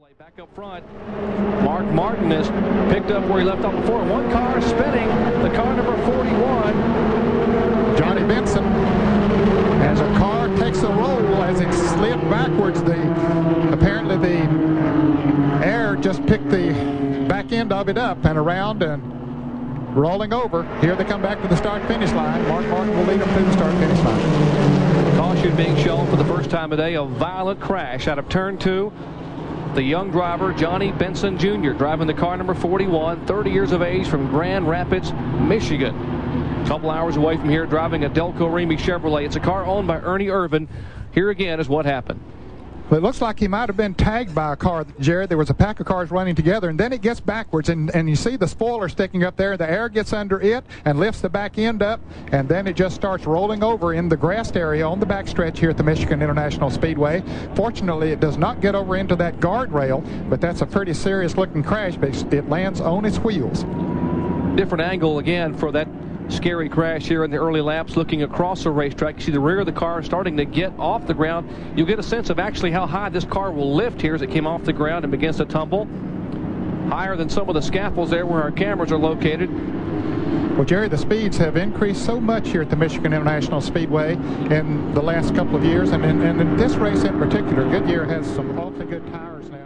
Back up front, Mark Martin has picked up where he left off before. One car spinning, the car number 41. Johnny Benson, as a car takes a roll as it slid backwards. Apparently the air just picked the back end of it up and around and rolling over. Here they come back to the start-finish line. Mark Martin will lead them through the start-finish line. Caution being shown for the first time today. A violent crash out of turn 2. The young driver, Johnny Benson Jr., driving the car number 41, 30 years of age, from Grand Rapids, Michigan. A couple hours away from here, driving a Delco Remy Chevrolet. It's a car owned by Ernie Irvan. Here again is what happened. Well, it looks like he might have been tagged by a car, Jared. There was a pack of cars running together, and then it gets backwards, and you see the spoiler sticking up there. The air gets under it and lifts the back end up, and then it just starts rolling over in the grassed area on the backstretch here at the Michigan International Speedway. Fortunately, it does not get over into that guardrail, but that's a pretty serious-looking crash, but it lands on its wheels. Different angle again for that scary crash here in the early laps, looking across the racetrack. You see the rear of the car starting to get off the ground. You'll get a sense of actually how high this car will lift here as it came off the ground and begins to tumble. Higher than some of the scaffolds there where our cameras are located. Well, Jerry, the speeds have increased so much here at the Michigan International Speedway in the last couple of years, and in this race in particular, Goodyear has some awfully good tires now.